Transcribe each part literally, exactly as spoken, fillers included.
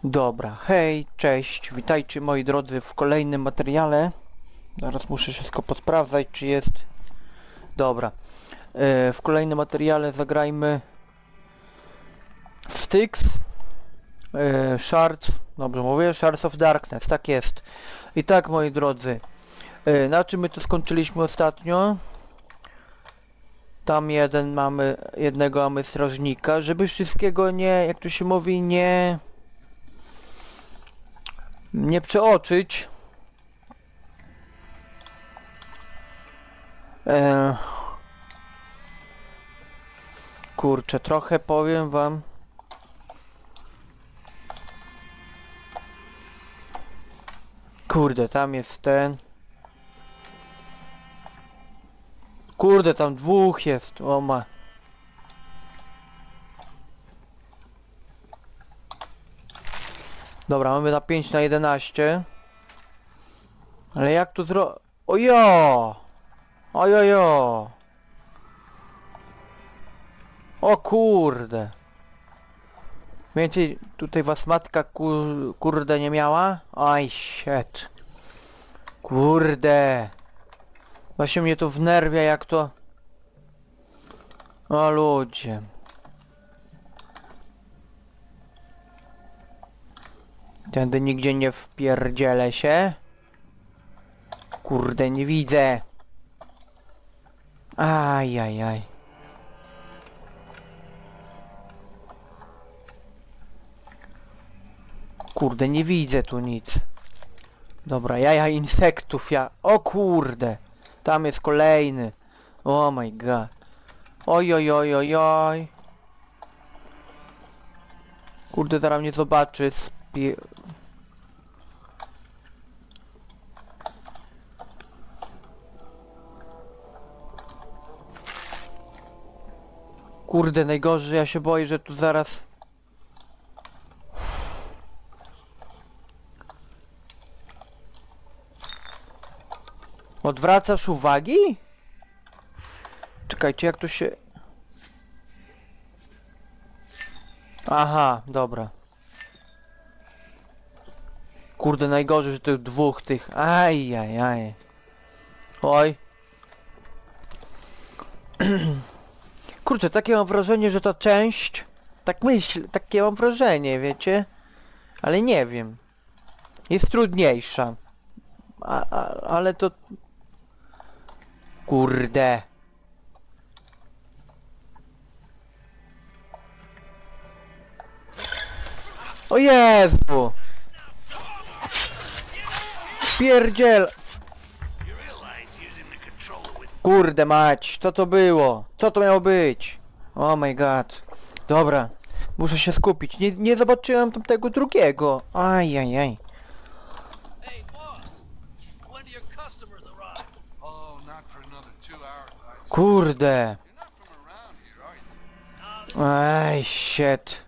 Dobra, hej, cześć, witajcie moi drodzy w kolejnym materiale. Zaraz muszę wszystko posprawdzać, czy jest... Dobra, e, w kolejnym materiale zagrajmy w Styx, e, Shards, dobrze mówię, Shards of Darkness, tak jest. I tak, moi drodzy, e, na czym my to skończyliśmy ostatnio? Tam jeden mamy, jednego mamy strażnika, żeby wszystkiego nie, jak to się mówi, nie... nie przeoczyć. Eee, kurczę, trochę powiem wam. Kurde, tam jest ten. Kurde, tam dwóch jest. O ma. Dobra, mamy na pięć na jedenaście. Ale jak to zro... Ojo! Ojojo! O kurde! Więcej tutaj was matka kur... kurde nie miała? Aj shit! Kurde! Właśnie mnie to wnerwia, jak to... O ludzie! Tędy nigdzie nie wpierdzielę się. Kurde, nie widzę. Ajajaj. Kurde, nie widzę tu nic. Dobra, jaja insektów, ja... O kurde! Tam jest kolejny. Oh my god. Oj, oj, oj, oj, oj. Kurde, zaraz mnie zobaczy. Spie... Kurde, najgorzej, ja się boję, że tu zaraz... Odwracasz uwagi? Czekajcie, jak to się... Aha, dobra. Kurde, najgorzej, że tych dwóch tych... Aj, aj, aj. Oj. Kurczę, takie mam wrażenie, że ta część... Tak myśl, takie mam wrażenie, wiecie? Ale nie wiem. Jest trudniejsza. A, a, ale to... Kurde. O Jezu! Pierdziel! Kurde mać, co to było? Co to miało być? Oh my god. Dobra, muszę się skupić. Nie, nie zobaczyłem tam tego drugiego. Ajajaj. Kurde. Aj, shit.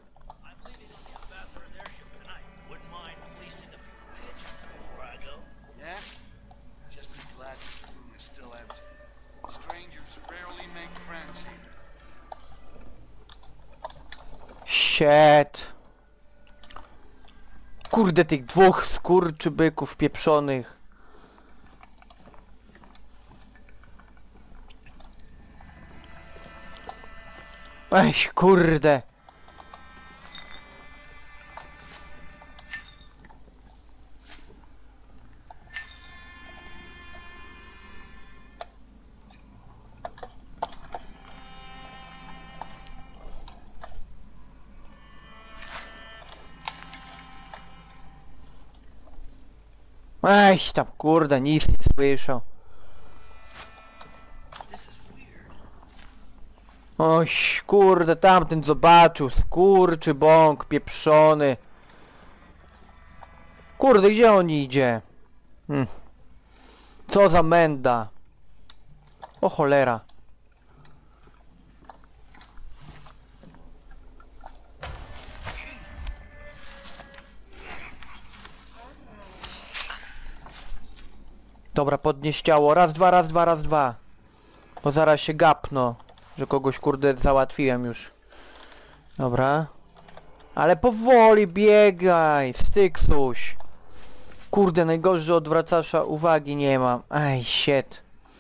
Shit. Kurde, tych dwóch skurczybyków pieprzonych. Ej, kurde. Ej, tam kurde, nic nie słyszał. Oś, kurde, tamten zobaczył, skurczy bąk pieprzony. Kurde, gdzie on idzie? Hm. Co za menda. O cholera. Dobra, podnieś ciało. Raz, dwa, raz, dwa, raz, dwa. Bo zaraz się gapno, że kogoś kurde załatwiłem już. Dobra. Ale powoli biegaj, styksuś. Kurde, najgorzej, że odwracasza uwagi nie mam. Aj, shit.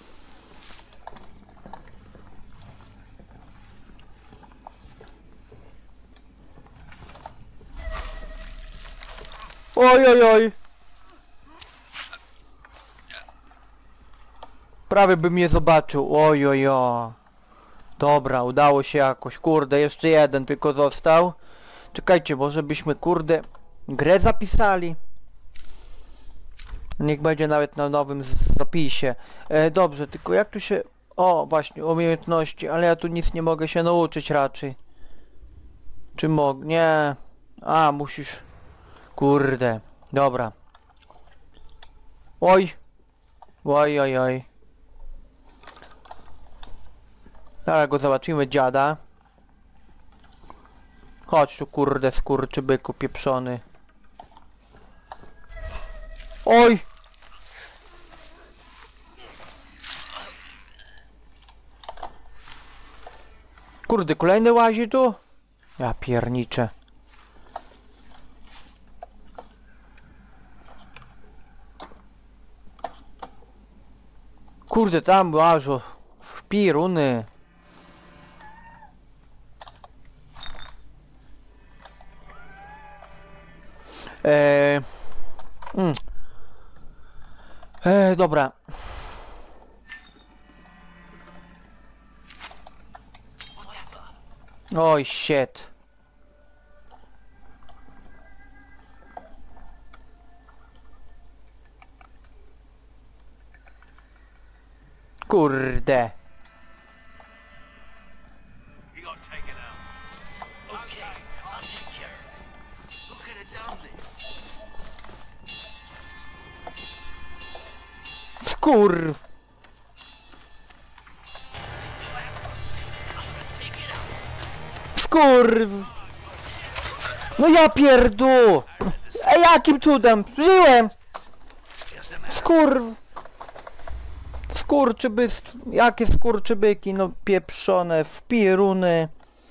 Oj, oj, oj. Prawie by mnie zobaczył. Oj, oj, oj. Dobra, udało się jakoś. Kurde, jeszcze jeden tylko został. Czekajcie, może byśmy, kurde, grę zapisali? Niech będzie nawet na nowym zapisie. E, dobrze, tylko jak tu się... O, właśnie, umiejętności, ale ja tu nic nie mogę się nauczyć raczej. Czy mogę? Nie. A, musisz... Kurde, dobra. Oj. Oj, oj, oj. Zaraz go zobaczymy, dziada. Chodź tu, kurde, skurczybyku pieprzony. Oj! Kurde, kolejny łazi tu? Ja pierniczę. Kurde, tam łażą. W piruny. Eee... Mm. Eee, dobra. Oj, shit. Kurde. Skurw. Skurw. No ja pierdół. A jakim cudem? Żyłem. Skurw. Skurczybystw. Jakie skurczybyki? No pieprzone w pieruny.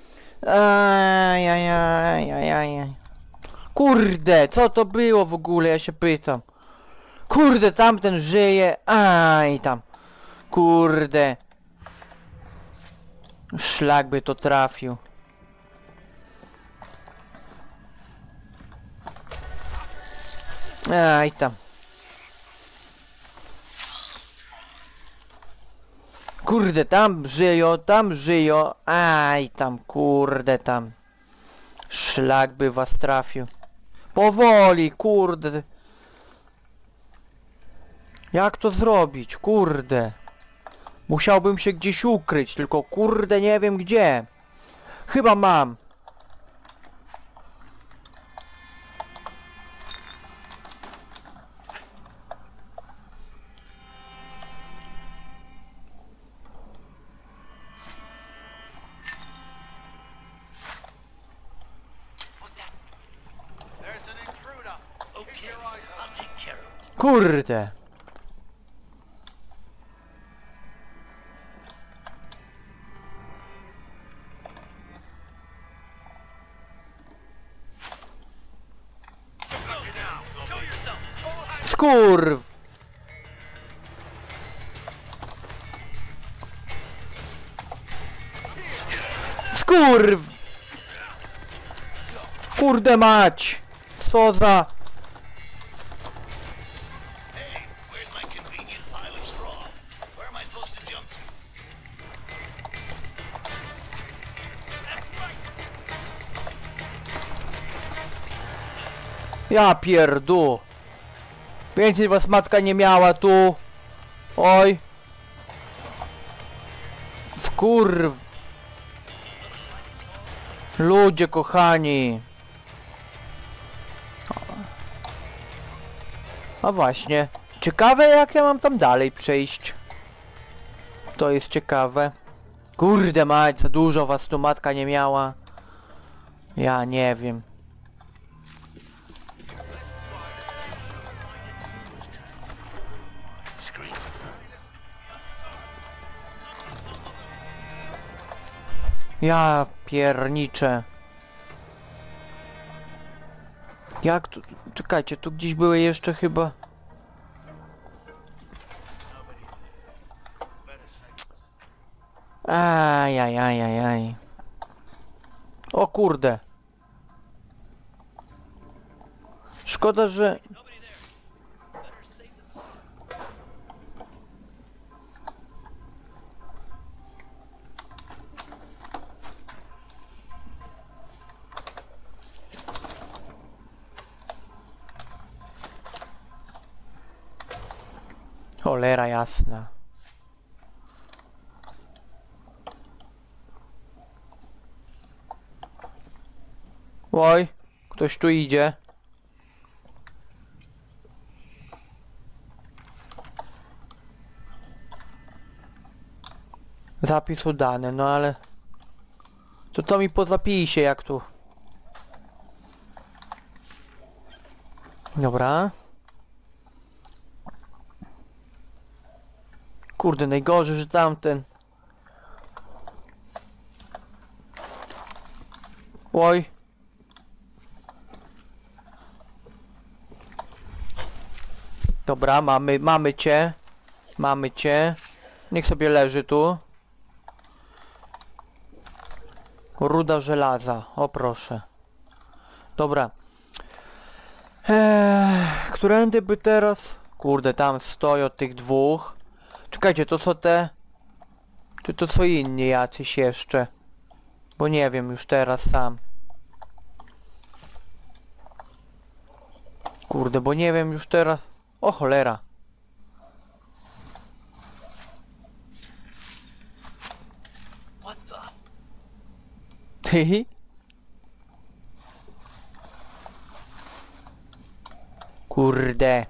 Ajajajajajaj. Kurde, co to było w ogóle? Ja się pytam. Kurde, tamten żyje. Aj tam. Kurde. Szlak by to trafił. Aj tam. Kurde, tam żyją, tam żyją. Aj tam, kurde tam. Szlak by was trafił. Powoli, kurde. Jak to zrobić? Kurde. Musiałbym się gdzieś ukryć, tylko kurde nie wiem gdzie. Chyba mam. Kurde. Skurw. Skurw. Kurde mać. Co za... Ja pierdół. Więcej was matka nie miała tu. Oj. Skurw. Ludzie kochani. A właśnie. Ciekawe jak ja mam tam dalej przejść. To jest ciekawe. Kurde mać, za dużo was tu matka nie miała. Ja nie wiem. Ja pierniczę. Jak tu... Czekajcie, tu gdzieś były jeszcze chyba... Ajajajajaj. O kurde. Szkoda, że... Cholera jasna. Oj, ktoś tu idzie. Zapis udany, no ale... To co mi po zapisie, jak tu? Dobra. Kurde, najgorzej, że tamten... Oj. Dobra, mamy, mamy cię. Mamy cię. Niech sobie leży tu. Ruda żelaza, o proszę. Dobra. Eee, którędy by teraz... Kurde, tam stoją tych dwóch. Czekajcie, to co te... Czy to co inni jacyś jeszcze? Bo nie wiem już teraz sam. Kurde, bo nie wiem już teraz... O cholera. Ty? Kurde.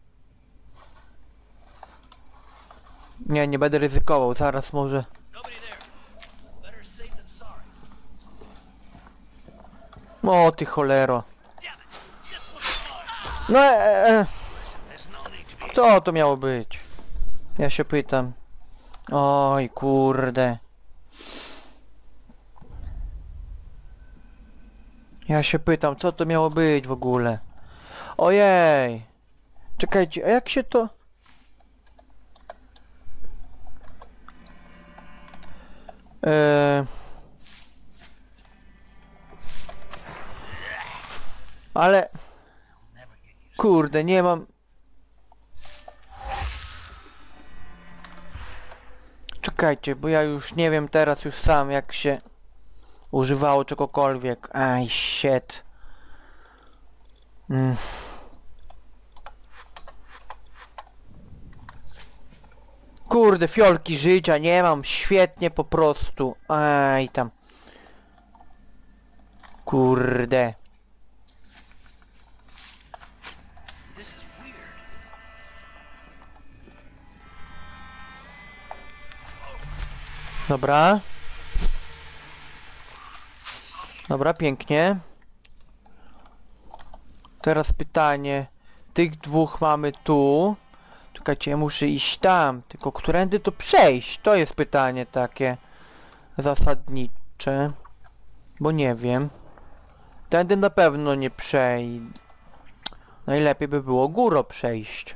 Nie, nie będę ryzykował, zaraz może... O ty cholero. No e, e. Co to miało być? Ja się pytam. Oj kurde. Ja się pytam, co to miało być w ogóle? Ojej. Czekajcie, a jak się to... Eee... Ale... Kurde, nie mam... Czekajcie, bo ja już nie wiem teraz już sam jak się używało czegokolwiek. Aj, shit. Mm. Kurde, fiolki życia nie mam, świetnie po prostu. Aj, tam. Kurde. Dobra. Dobra, pięknie. Teraz pytanie. Tych dwóch mamy tu. Czekajcie, ja muszę iść tam. Tylko którędy to przejść? To jest pytanie takie zasadnicze. Bo nie wiem. Tędy na pewno nie przejdę. Najlepiej by było górą przejść.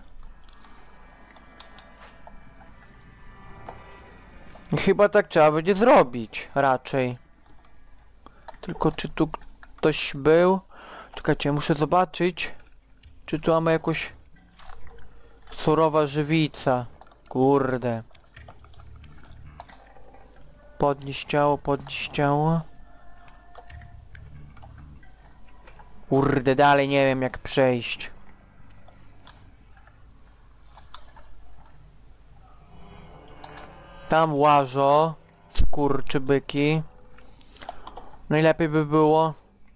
Chyba tak trzeba będzie zrobić, raczej. Tylko czy tu ktoś był? Czekajcie, muszę zobaczyć, czy tu mamy jakoś... Surowa żywica. Kurde. Podnieść ciało, podnieść ciało. Kurde, dalej nie wiem jak przejść. Tam łażo. Skurczybyki. Najlepiej by było...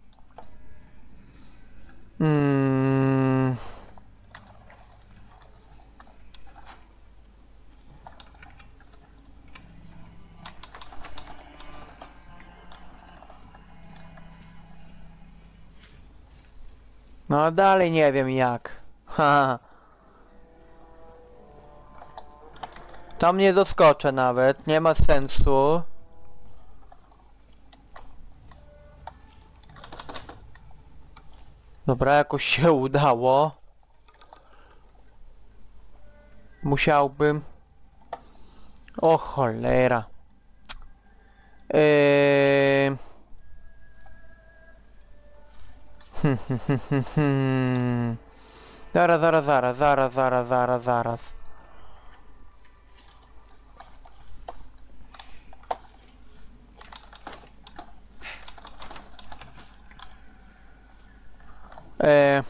Hmm... No dalej nie wiem jak. Ha. Tam nie doskoczę nawet, nie ma sensu. Dobra, jakoś się udało. Musiałbym... O cholera. Eee... Hmm, hmm, hmm, hmm, hmm. Zaraz, zaraz, zaraz, zaraz, zaraz, zaraz, zaraz. Eee...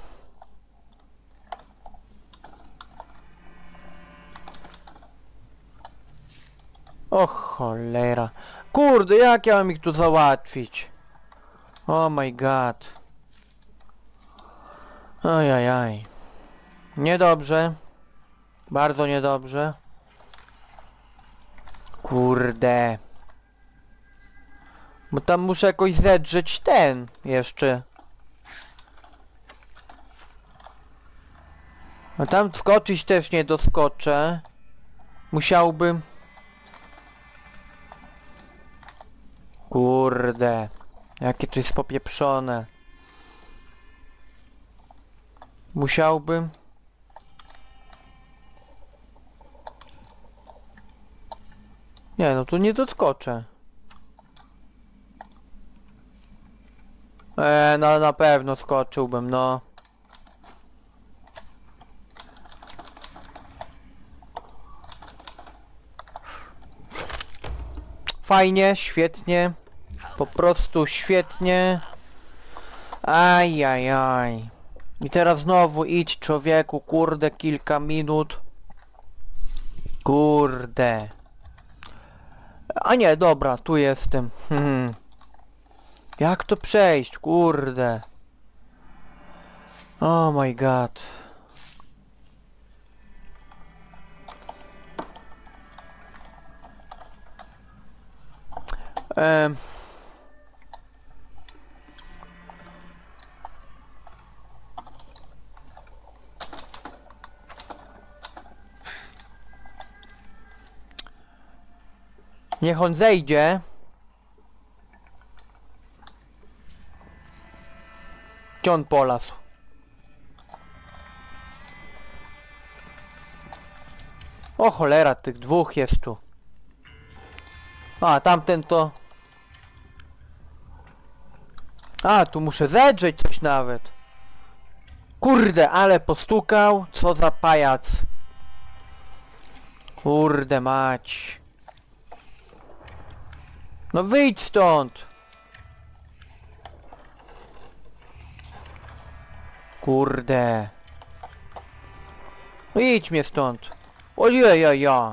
O cholera. Kurde, jak ja mam ich tu załatwić? Oh my god. Ajajaj. Niedobrze. Bardzo niedobrze. Kurde. Bo tam muszę jakoś zedrzeć ten jeszcze. A tam skoczyć też nie doskoczę. Musiałbym... Kurde. Jakie to jest popieprzone. Musiałbym... Nie, no tu nie doskoczę. Eee, no na pewno skoczyłbym, no. Fajnie, świetnie. Po prostu świetnie. Ajajaj. I teraz znowu idź, człowieku, kurde, kilka minut. Kurde. A nie, dobra, tu jestem. Hmm. Jak to przejść, kurde. Oh my god. Ehm. Niech on zejdzie. Gdzie on polasł? O cholera, tych dwóch jest tu. A, tamten to... A, tu muszę zedrzeć coś nawet. Kurde, ale postukał. Co za pajac. Kurde mać. No wyjdź stąd. Kurde. No idź mnie stąd. Ojejaja.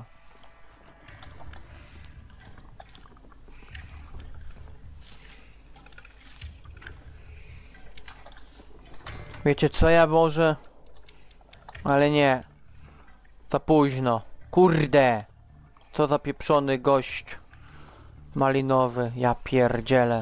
Wiecie co, ja może... Ale nie. Za późno. Kurde. Co za pieprzony gość. Malinowy. Ja pierdzielę.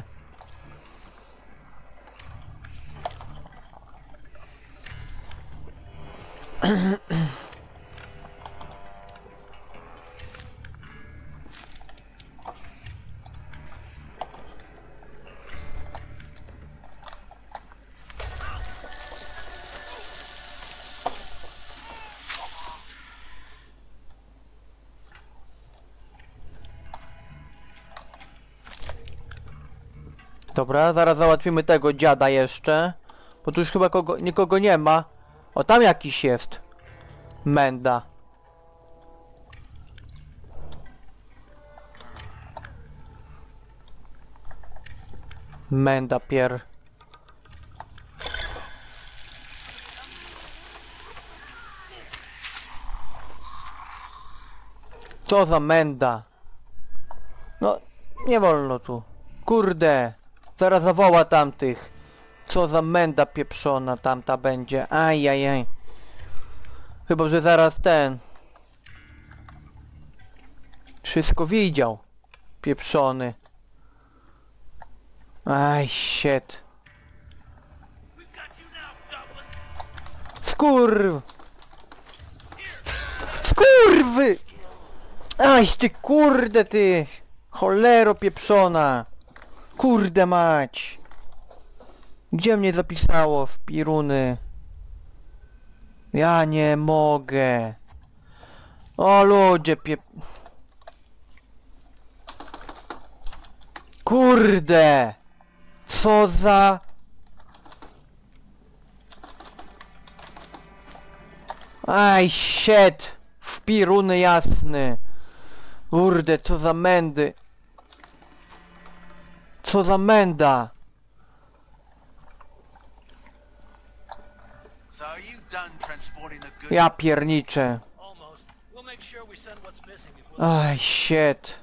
Dobra, zaraz załatwimy tego dziada jeszcze. Bo tu już chyba kogo, nikogo nie ma. O, tam jakiś jest. Menda. Menda pier. Co za menda. No, nie wolno tu. Kurde. Zaraz zawoła tamtych. Co za menda pieprzona tamta będzie. Ajajaj. Chyba, że zaraz ten... Wszystko widział. Pieprzony. Aj, shit. Skurw! Skurwy! Aj, ty kurde ty! Cholero pieprzona! Kurde mać! Gdzie mnie zapisało w piruny? Ja nie mogę. O ludzie pie... Kurde! Co za... Aj, shit! W piruny jasny! Kurde, co za mędy! Co za męda! Ja pierniczę. Aj, shit.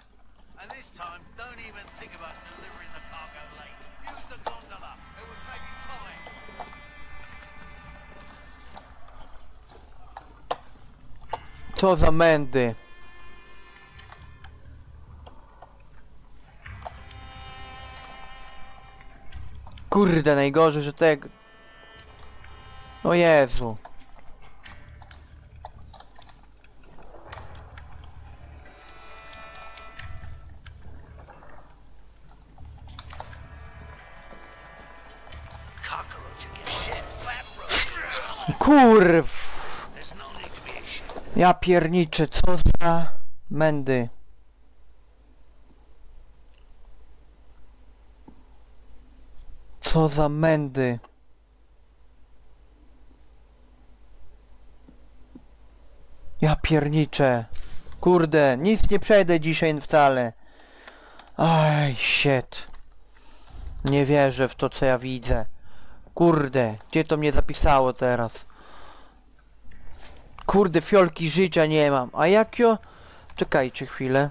Co za mędy. Kurde, najgorzej, że tego... O Jezu. Kurw. Ja pierniczę, co za mędy. Co za mędy. Ja pierniczę. Kurde, nic nie przejdę dzisiaj wcale. Aj, shit. Nie wierzę w to, co ja widzę. Kurde, gdzie to mnie zapisało teraz? Kurde, fiolki życia nie mam. A jak jo... Czekajcie chwilę.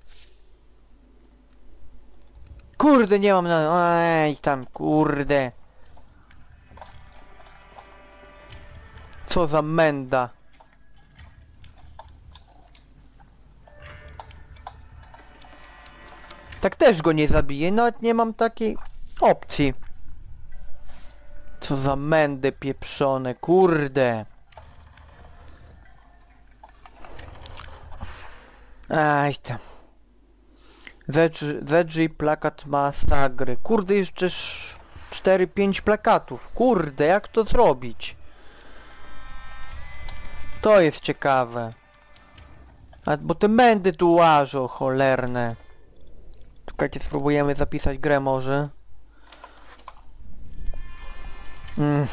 Kurde, nie mam na... Ej, tam, kurde. Co za męda. Tak też go nie zabiję, nawet nie mam takiej opcji. Co za mędy pieprzone, kurde. Aj tam. Zedrzyj plakat masakry. Kurde, jeszcze cztery pięć plakatów. Kurde, jak to zrobić? To jest ciekawe. A, bo te mędy tu łażą, cholerne. Czekajcie, spróbujemy zapisać grę może. Mm.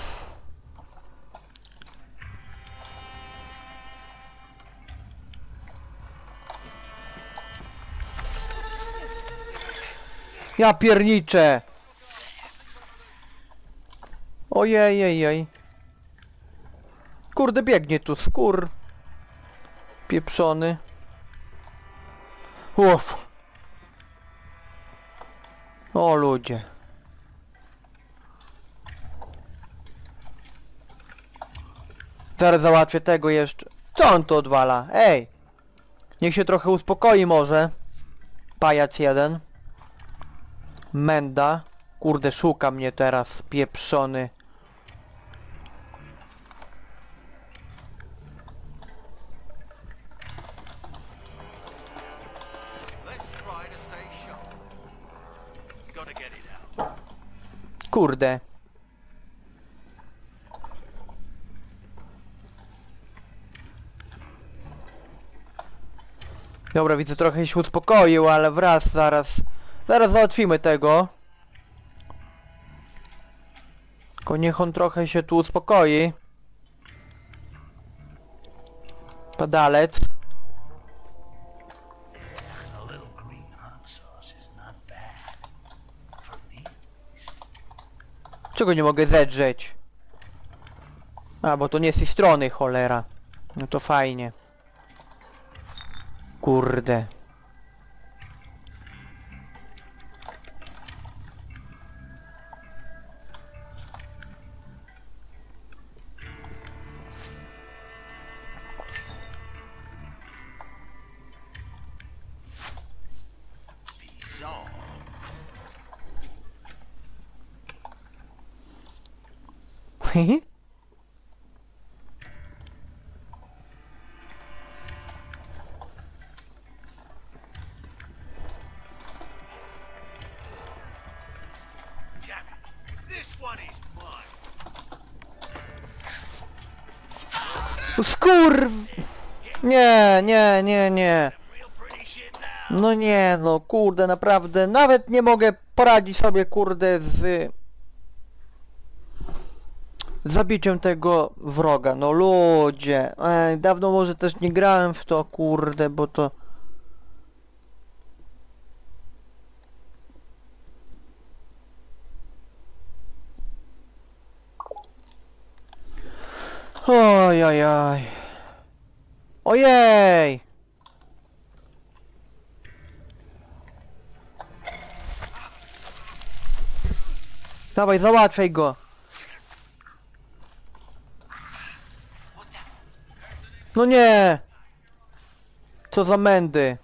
Ja pierniczę! Ojej, jej, jej. Kurde, biegnie tu skór. Pieprzony. Uff. O ludzie. Zaraz załatwię tego jeszcze. Co on tu odwala? Ej! Niech się trochę uspokoi może. Pajac jeden. Menda. Kurde, szuka mnie teraz, pieprzony. Kurde. Dobra, widzę, trochę się uspokoił, ale wraz, zaraz... Zaraz załatwimy tego. Tylko niech on trochę się tu uspokoi. Padalec. Czego nie mogę zedrzeć? A, bo to nie z tej strony, cholera. No to fajnie. Kurde. Hehe. Skurw! Nie, nie, nie, nie. No nie, no kurde, naprawdę, nawet nie mogę poradzić sobie, kurde, z zabiciem tego wroga. No ludzie, ej, dawno może też nie grałem w to, kurde, bo to... Oj, oj, oj. Ojej! Dawaj, załatwiaj go! No nie! Co za mędy!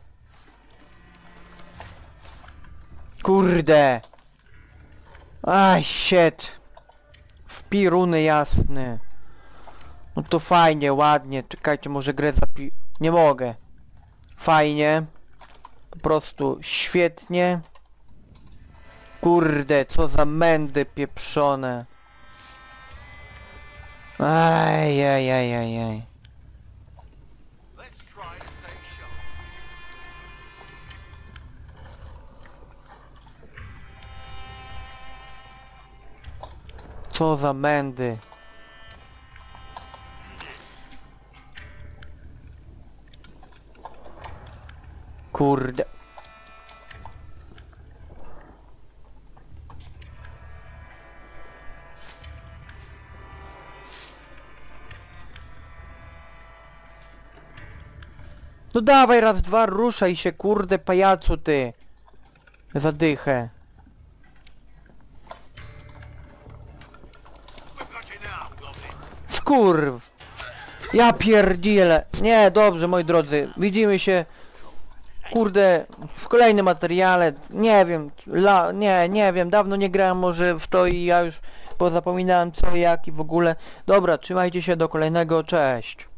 Kurde! Aj, shit! Wpij runy jasny. No to fajnie, ładnie. Czekajcie, może grę zapi... Nie mogę. Fajnie. Po prostu świetnie. Kurde, co za mędy pieprzone. Aj, aj, aj, aj, aj. Co za mędy. Kurde. No dawaj raz, dwa, ruszaj się, kurde, pajacu ty. Zadychę. Skurw. Ja pierdzielę. Nie, dobrze, moi drodzy. Widzimy się, kurde, w kolejnym materiale. Nie wiem, la, nie, nie wiem. Dawno nie grałem może w to i ja już pozapominałem co, jak i w ogóle. Dobra, trzymajcie się, do kolejnego. Cześć.